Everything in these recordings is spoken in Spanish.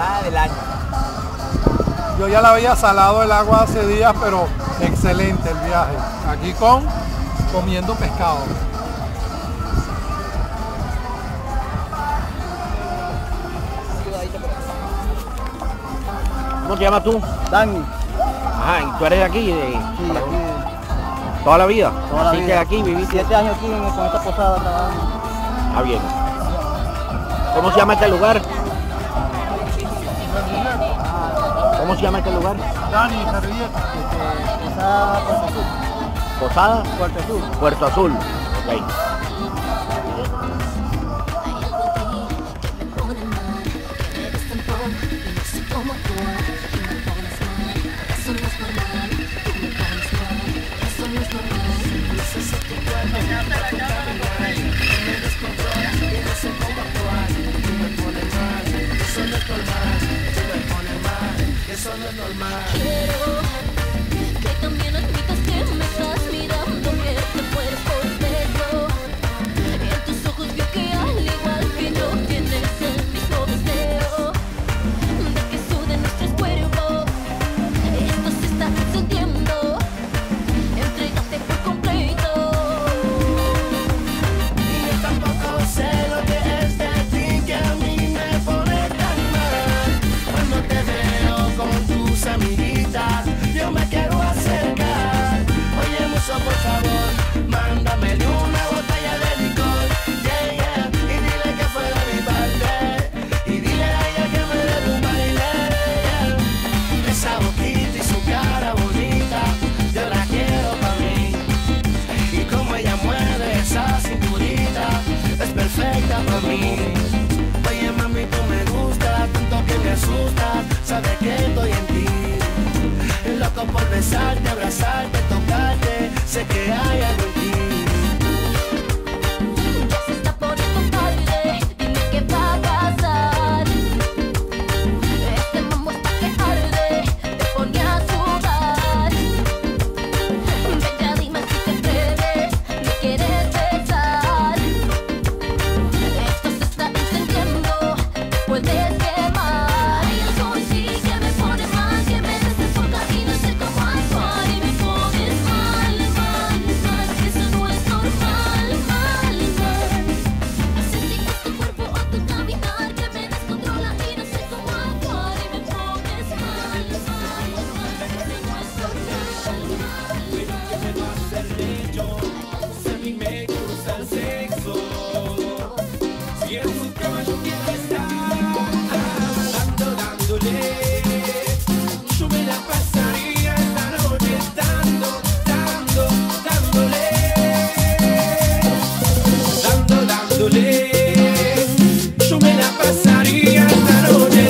temporada del año. Yo ya la había salado el agua hace días, pero excelente el viaje. Aquí comiendo pescado. ¿Cómo te llamas tú? Dani. Ajá, ¿y tú eres de aquí? Sí, aquí. ¿Toda la vida? Toda la Así vida. que aquí viviste. 7 años aquí con esta posada trabajando. Ah, bien. ¿Cómo se llama este lugar? ¿Cómo se llama este lugar? Dani, servilleta. Posada Puerto Azul. ¿Posada? Puerto Azul. Puerto Azul. Ok. Quiero que también admitas que me estás mirando, que te mueres por verlo. En tus ojos veo que al igual que yo tienes el mismo deseo de que suden nuestros cuerpos. Esto se está encendiendo. Entrégate por completo. Y yo tampoco sé lo que es de ti que a mí me pone tan mal. Cuando te veo con tus amiguitas, yo me quiero acercar. Oye, mucho por favor, mándamele una botella de licor. Yeah, yeah, y dile que fue de mi parte. Y dile a ella que me dé un baile. Yeah. Esa boquita y su cara bonita, yo la quiero para mí. Y como ella mueve esa cinturita, es perfecta para mí. Oye, mami, tú me gustas, tanto que me asustas, sabes que estoy en ti. Loco por besarte, abrazarte, tocarte, sé que hay algo en ti. Ya se está poniendo tarde, dime qué va a pasar. Este mambo está que arde, te pone a sudar. Ven ya dime si te atreves, me quieres besar. Esto se está encendiendo, te puedes quemar. Hay algo en ti que me pone mal, que me desenfoca y no sé cómo actuar. Y me pones mal, mal, mal, que eso no es normal, mal, mal. Así tu cuerpo a tu caminar, que me descontrola y no sé cómo actuar. Y me pones mal, mal, mal, que eso no es normal, Pero que me va a hacerle yo, si a mí me gusta el sexo. Si en su cama yo quiero estar, dándole. Yo me la pasaría esta noche dándole. Yo me la pasaría esta noche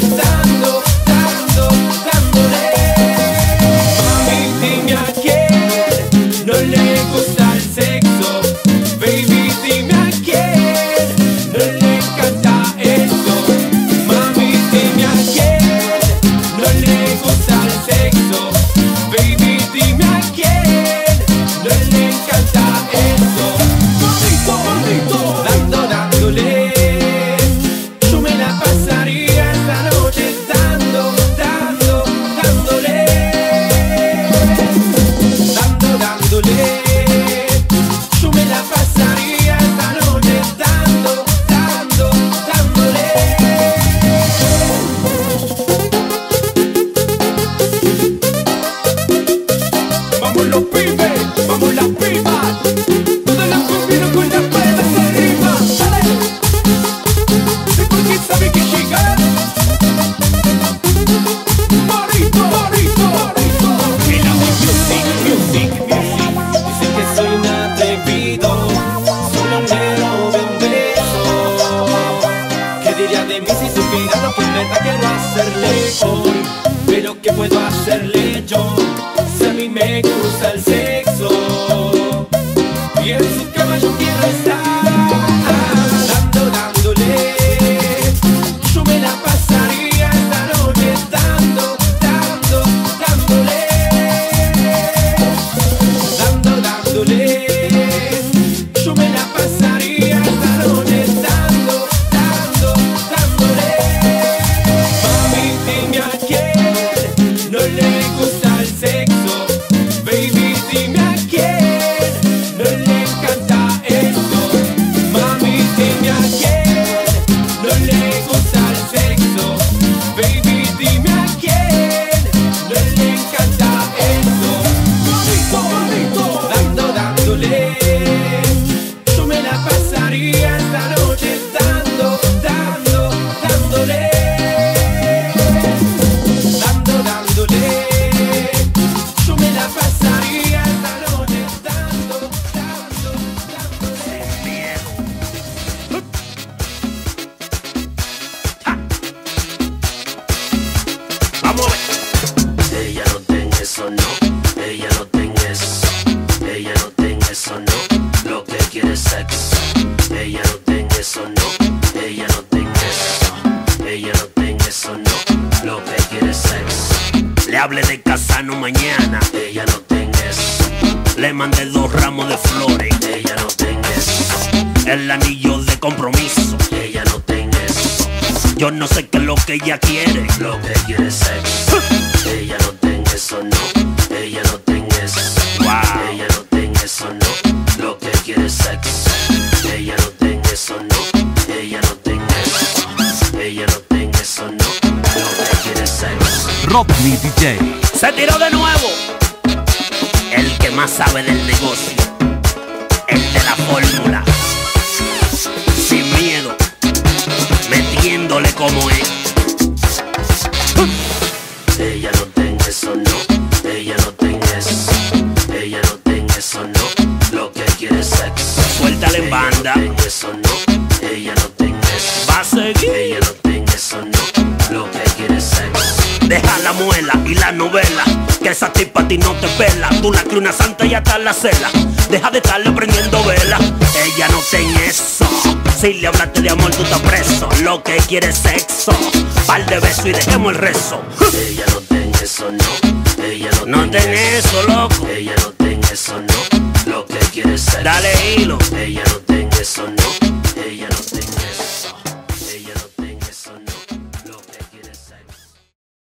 dándole. Mami, dime a quién no le gusta el sexo. Baby, dime a quién no le encanta eso. Mami, dime a quién no le gusta el sexo. Baby, dime a quién no le encanta eso. Dándole. Yo me la pasaría esta noche dándole. Yo me la pasaría esta noche dándole. Vamos los pibes, vamos las pibas. Todas las combino con las palmas arriba. Dale. Sí, porque sabe que llegar. Morito. Mira mi music. Dicen que soy un atrevido, solo me robe un beso. ¿Qué diría de mí si supiera lo que en verdad quiero hacerle hoy? Pero ¿qué puedo hacerle yo si a mí me gusta el sexo? Y en su cama yo quiero estar, dándole. Yo me la pasaría esta noche dándole. Yo me la pasaría esta noche dándole. Mami, eso, no. Ella no tiene eso. Ella no tiene eso, no. Lo que quiere es sexo. Ella no tiene eso, no. Ella no tiene eso. Ella no tiene eso, no. Lo que quiere es sexo. Le hablé de casarnos mañana. Ella no tiene eso. Le mandé 2 ramos de flores. Ella no tiene eso. El anillo de compromiso. Ella no tiene eso. Yo no sé qué es lo que ella quiere. Lo que quiere es sexo. Ella no tiene eso, no. Ella no tiene eso. Wow. Ella no tiene eso, no. Lo que quiere es sexo. Ella no tiene eso, no. Ella no tiene eso. Ella no tiene eso, no. Lo que quiere es sexo. Rodney DJ. Se tiró de nuevo. El que más sabe del negocio. El de la fórmula. Sin miedo. Metiéndole como es. Ella no tiene eso, no. Ella no tiene eso. Ella no tiene eso, no. Lo que quiere es sexo. Suéltale en banda. Ella no tiene eso, no. Ella no tiene eso. Va a seguir. Ella no tiene eso, no. Lo que quiere es sexo. Deja la muela y la novela. Que esa tipa a ti no te pela. Tú la crees una santa y hasta la cela. Deja de estarle prendiendo vela. Ella no tiene eso. Si le hablaste de amor tú estás preso. Lo que quiere es sexo. Par de besos y dejemos el rezo. Ella no tiene eso, no. Ella no tiene eso, loco. Ella no tiene eso, no. Lo que quiere es sexo. Dale hilo. Ella no